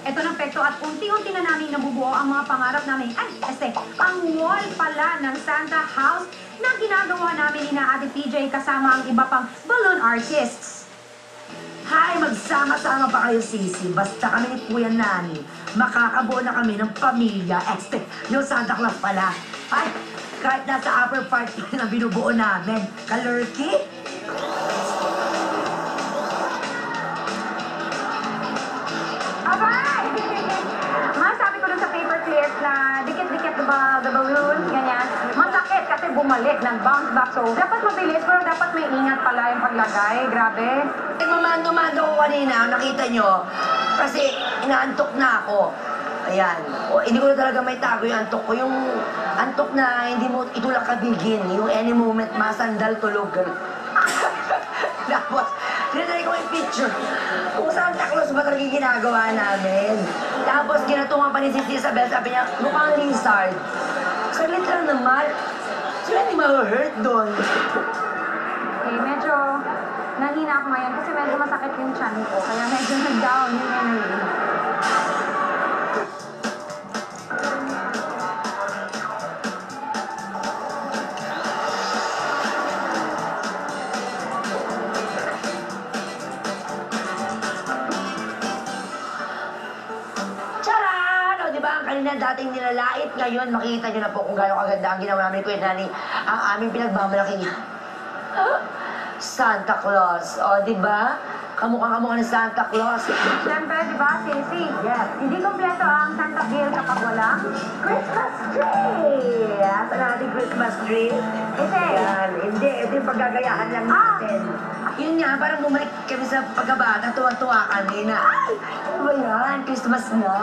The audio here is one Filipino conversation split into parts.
Ito ng Pekto at unti-unti na namin nabubuo ang mga pangarap namin. Ang wall pala ng Santa House na ginagawa namin ni na Ate PJ kasama ang iba pang balloon artists. Hi, magsama-sama pa kayo, Sisi. Basta kami ni Kuya Nani, makakabuo na kami ng pamilya. Yung Santa Claus pala. Ay, kahit nasa upper part pa na binubuo namin. Kalurky? Abay! Masabi ko dun sa paper clips na dikit-dikit ba the balloon, ganyan. Masakit kasi bumalik, nag-bounce back. So, dapat mabilis pero dapat may ingat pala yung paglagay. Grabe. Mamando ko kanina, nakita nyo. Kasi inaantok na ako. Ayan. Hindi ko na talaga may tago yung antok ko. Yung antok na hindi mo itulak kabigin. Yung any moment, masandal tulog. Tapos, tinatry ko yung picture. Kung Santa Claus ba talaga ginagawa namin? Tapos, ginatungan pa ni Sis Isabel, sabi niya, mukhang lizard. Saglit lang naman. Sila hindi ma-hurt doon. Okay, medyo nanghina ako ngayon kasi medyo masakit yung chan ko. Kaya medyo nag-down yung energy. Kanina dating nilalait, ngayon makikita nyo na po kung gano'ng kaganda ang ginawa namin Kuya Nani, ang aming pinagmamalaking Santa Claus. O, di ba? Kamukha-kamukha ng Santa Claus. Siyempre, di ba, Sisi? Yes. Hindi kompleto ang Santa Bill kapag walang Christmas tree! Asan ang ating Christmas tree? Kasi, Yan, hindi. Ito yung paggagayahan lang natin. Yun nga, parang bumalik kami sa pagkabata, tuwa-tuwa kami na, ay, ano ba yan? Christmas na.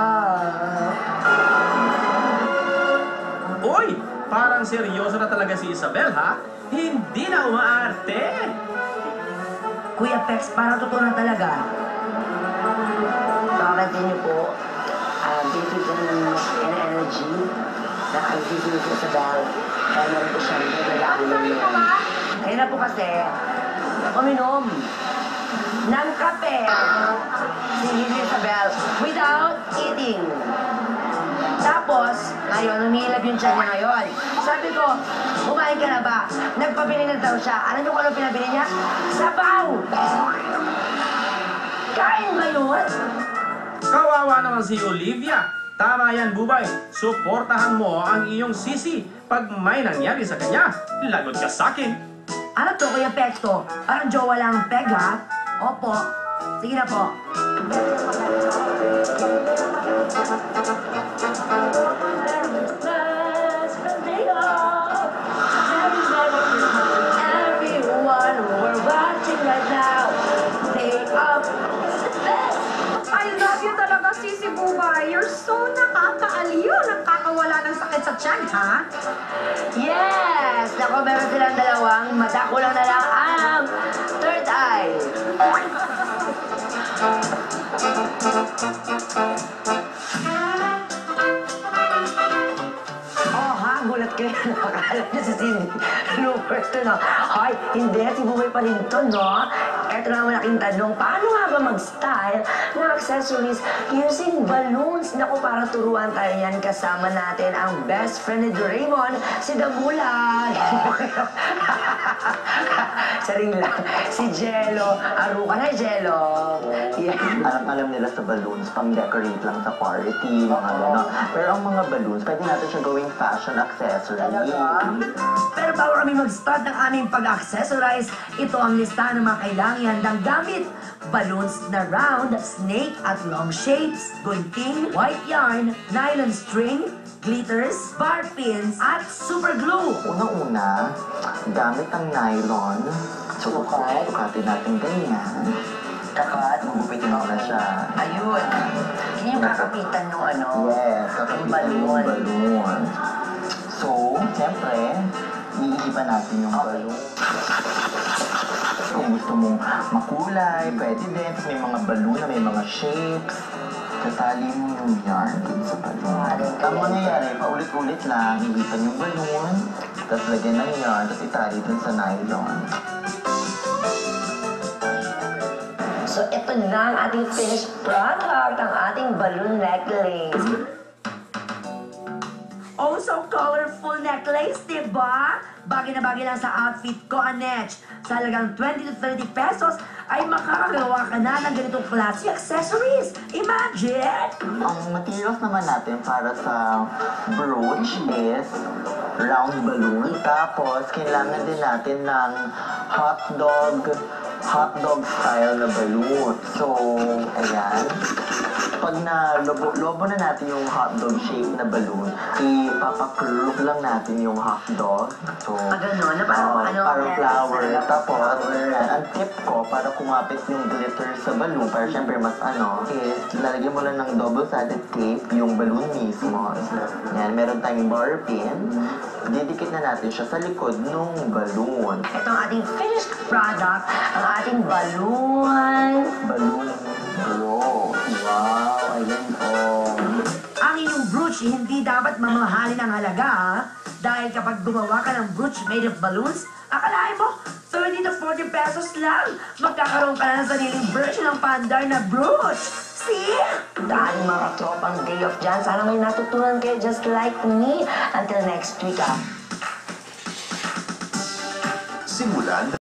Uy! Parang seryoso na talaga si Isabel, ha? Hindi na umaarte! Kuya Pex, parang totoo na talaga. Bakit niyo po, bibigyan ng energy na ang bibigyan ko sa dahil. Kaya naman po siya nagagaling sorry po ba? Kaya na po kasi, uminom ng kape si Isabel without eating. Tapos, ngayon, umilab yung tiyan niya ngayon. Sabi ko, kumain ka na ba? Nagpabili na daw siya. Alam niyo kung ano pinabili niya? Sabaw! Kain ba yun? Kawawa naman si Olivia. Tama yan, Bubay. Suportahan mo ang iyong sisi pag may nangyari sa kanya. Lagot ka sa'kin. Ano to, Kuya Pekto? Parang jowa lang ang peg, ha? Opo. Sige na po. Everyone, we're watching right now. Stay up. I love you talaga, Sisi Bubay. You're so nakakaaliw. Nakakawala ng sakit sa tiyan, ha? Yes! Naku, meron silang dalawang. Mata ko lang na lang ang third eye. Oh, ha? Gulat kayo. Akala niyo si Cindy Looper to, no? Ay, hindi. Si Bubay pa rin to, no? Eto na ang malaking tanong. Paano nga ba mag-style ng accessories using balloons? Naku, para turuan tayo yan. Kasama natin ang best friend ni Doraemon, si Damulag. Saring lang. Si Jello. Aro ka na, Jello. Yeah. Alam nila sa balloons, pang-decorate lang sa party, mga gano'n. Pero ang mga balloons, pwede natin siya gawing fashion accessory. Pero bago kami mag-start ng aming pag-accessorize, ito ang listahan ng mga kailangan handang gamit. Balloons na round, snake at long shapes, gunting, white yarn, nylon string, glitters, bar pins, at super glue. Una-una, gamit ang nylon. Sukatin natin ganyan. Kakat, Magupitin mo na siya. ayun. Hindi yung kakapitan ng ano. Yes, kakapitan yung balloon. So, siyempre, iiba natin yung balloon. Kung gusto mong makulay, pwede din. May mga balloon na may mga shapes. Tatali mo yung yarn dun sa balloon. Ang mangyayari, paulit-ulit lang, ihipan yung balloon, tapos lagyan ng yarn, tapos itali dun sa nylon. So, ito na ang ating finished product, ang ating balloon necklace. Oh, so colorful necklace, diba? Bagay na bagay lang sa outfit ko, Anech. Sa halagang 20 to 30 pesos, ay makakagawa ka na ng ganitong classy accessories. Imagine! Ang materials naman natin para sa brooch is round balloon. Tapos, kailangan din natin ng hotdog style na balloon. So, ayan. Pag lobo na natin yung hotdog shape na balloon, ipapakurve lang natin yung hotdog. So, Ganun, na parang flower. Tapos, ang tip ko, para kumapit yung glitter sa balloon, para syempre mas is lalagyan mo lang ng double-sided tape yung balloon mismo. Yan, meron tayong bar pin. Didikit na natin siya sa likod ng balloon. Ito ang ating finished product, ang ating balloon. Balloon glow. Wow, ayan Ang inyong brooch hindi dapat mamahalin ang halaga, ha? Dahil kapag gumawa ka ng brooch made of balloons, akalain mo, 30 to 40 pesos lang. Magkakaroon ka na ng sariling version ng pandar na brooch. See? Dahil mga tropang day off dyan, sana may natutunan kayo just like me. Until next week, Simulan